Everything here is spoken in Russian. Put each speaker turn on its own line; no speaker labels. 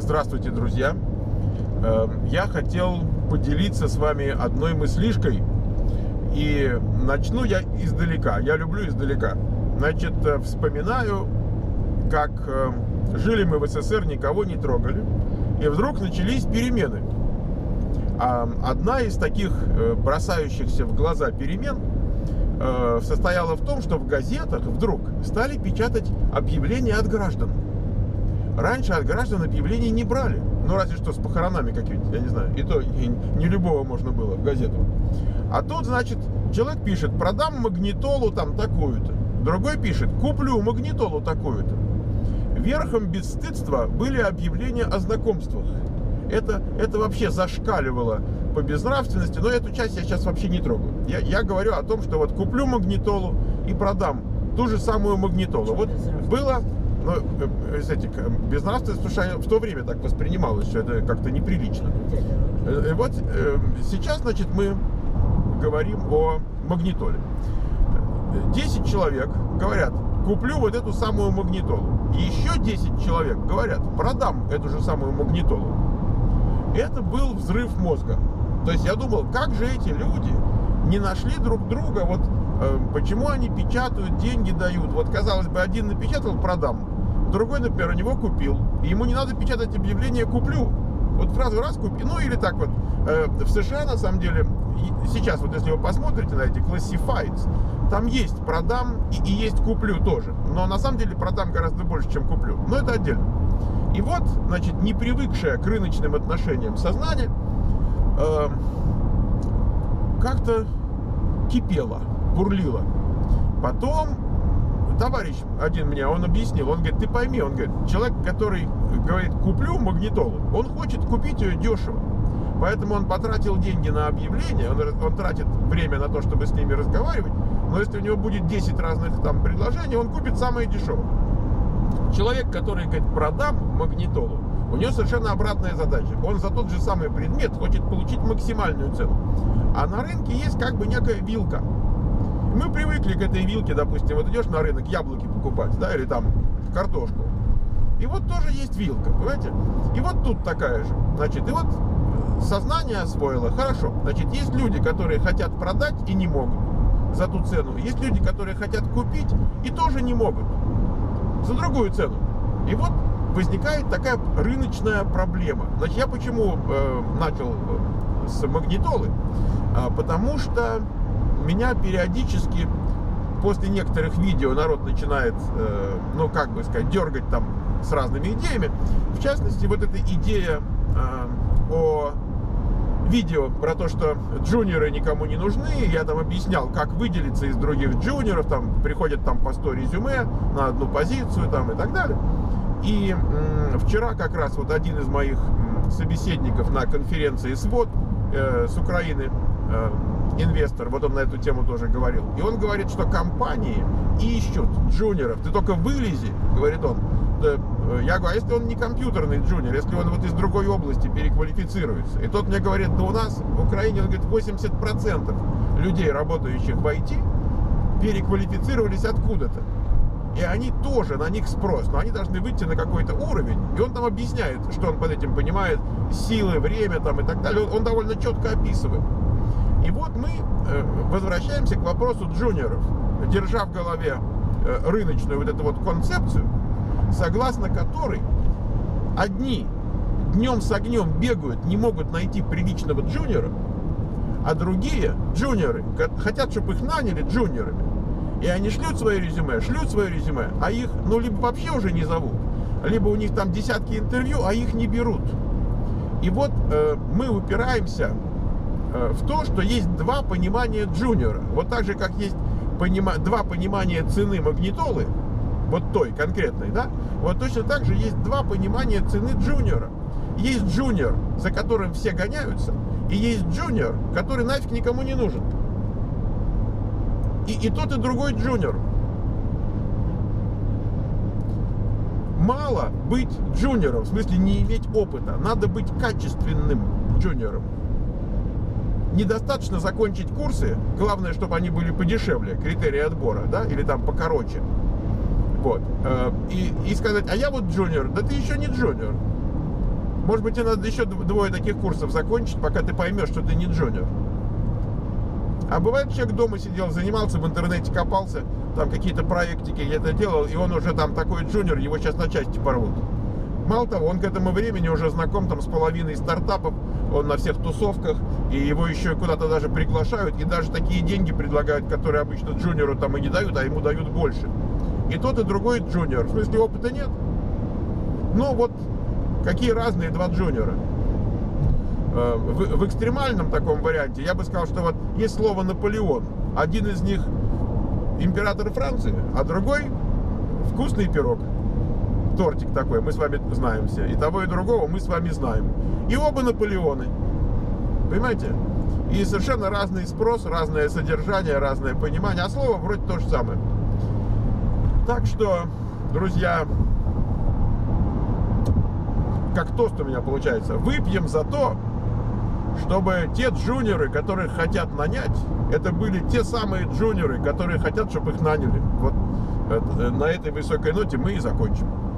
Здравствуйте, друзья! Я хотел поделиться с вами одной мыслишкой. И начну я издалека. Я люблю издалека. Значит, вспоминаю, как жили мы в СССР, никого не трогали. И вдруг начались перемены. Одна из таких бросающихся в глаза перемен состояла в том, что в газетах вдруг стали печатать объявления от граждан. Раньше от граждан объявлений не брали. Ну, разве что с похоронами какими-то, я не знаю. И то не любого можно было в газету. А тут, значит, человек пишет: продам магнитолу там такую-то. Другой пишет: куплю магнитолу такую-то. Верхом бесстыдства были объявления о знакомствах. Это вообще зашкаливало по безнравственности, но эту часть я сейчас вообще не трогаю. Я говорю о том, что вот куплю магнитолу и продам ту же самую магнитолу. Вот было... Но, кстати, безнравственность, потому что в то время так воспринималось, что это как-то неприлично. И вот сейчас, значит, мы говорим о магнитоле. 10 человек говорят: куплю вот эту самую магнитолу. И еще 10 человек говорят: продам эту же самую магнитолу. Это был взрыв мозга. То есть я думал, как же эти люди не нашли друг друга, вот почему они печатают, деньги дают. Вот, казалось бы, один напечатал: продам, другой, например, у него купил, и ему не надо печатать объявление «куплю». Вот фразу раз купи. Ну или так вот. В США, на самом деле, сейчас вот если вы посмотрите на эти classifieds, там есть продам и есть куплю тоже. Но на самом деле продам гораздо больше, чем куплю. Но это отдельно. И вот, значит, не привыкшее к рыночным отношениям сознание как-то кипело, бурлило. Потом товарищ один мне, он объяснил, он говорит: ты пойми, он говорит, человек, который говорит куплю магнитолу, он хочет купить ее дешево. Поэтому он потратил деньги на объявление, он тратит время на то, чтобы с ними разговаривать, но если у него будет 10 разных там предложений, он купит самое дешевое. Человек, который говорит продам магнитолу, у него совершенно обратная задача. Он за тот же самый предмет хочет получить максимальную цену. А на рынке есть как бы некая вилка. Мы привыкли к этой вилке, допустим, вот идешь на рынок яблоки покупать, да, или там картошку. И вот тоже есть вилка, понимаете? И вот тут такая же. Значит, и вот сознание освоило. Хорошо. Значит, есть люди, которые хотят продать и не могут за ту цену. Есть люди, которые хотят купить и тоже не могут за другую цену. И вот возникает такая рыночная проблема. Значит, я почему начал с магнитолы? Потому что меня периодически после некоторых видео народ начинает, ну как бы сказать, дергать там с разными идеями. В частности, вот эта идея о видео про то, что джуниоры никому не нужны. Я там объяснял, как выделиться из других джуниоров. Там приходят там по 100 резюме на одну позицию там и так далее. И вчера как раз вот один из моих собеседников на конференции СВОТ с Украины, инвестор, вот он на эту тему тоже говорил. И он говорит, что компании ищут джуниоров. Ты только вылези, говорит он. Я говорю: а если он не компьютерный джуниор, если он вот из другой области переквалифицируется? И тот мне говорит: ну у нас в Украине, он говорит, 80% людей, работающих в IT, переквалифицировались откуда-то. И они тоже, на них спрос, но они должны выйти на какой-то уровень. И он там объясняет, что он под этим понимает, силы, время там и так далее. Он довольно четко описывает. И вот мы возвращаемся к вопросу джуниоров, держа в голове рыночную вот эту вот концепцию, согласно которой одни днем с огнем бегают, не могут найти приличного джуниора, а другие джуниоры хотят, чтобы их наняли джуниорами. И они шлют свое резюме, а их, ну, либо вообще уже не зовут, либо у них там десятки интервью, а их не берут. И вот мы упираемся в то, что есть два понимания джуниора. Вот так же, как есть два понимания цены магнитолы, вот той конкретной, да, вот точно так же есть два понимания цены джуниора. Есть джуниор, за которым все гоняются, и есть джуниор, который нафиг никому не нужен. И тот, и другой джуниор. Мало быть джуниором, в смысле не иметь опыта, надо быть качественным джуниором. Недостаточно закончить курсы, главное, чтобы они были подешевле, критерии отбора, да, или там покороче. Вот. И сказать: а я вот джуниор. Да ты еще не джуниор. Может быть, тебе надо еще двое таких курсов закончить, пока ты поймешь, что ты не джуниор. А бывает, человек дома сидел, занимался, в интернете копался, там какие-то проектики где-то делал, и он уже там такой джуниор, его сейчас на части порвут. Мало того, он к этому времени уже знаком там с половиной стартапов, он на всех тусовках, и его еще куда-то даже приглашают, и даже такие деньги предлагают, которые обычно джуниору там и не дают, а ему дают больше. И тот, и другой джуниор. В смысле, опыта нет. Ну вот, какие разные два джуниора. В экстремальном таком варианте я бы сказал, что вот есть слово Наполеон. Один из них император Франции, а другой вкусный пирог. Тортик такой, мы с вами знаем все. И того, и другого мы с вами знаем. И оба Наполеоны. Понимаете? И совершенно разный спрос, разное содержание, разное понимание. А слово вроде то же самое. Так что, друзья, как тост у меня получается, выпьем за то, чтобы те джуниоры, которых хотят нанять, это были те самые джуниоры, которые хотят, чтобы их наняли. Вот на этой высокой ноте мы и закончим.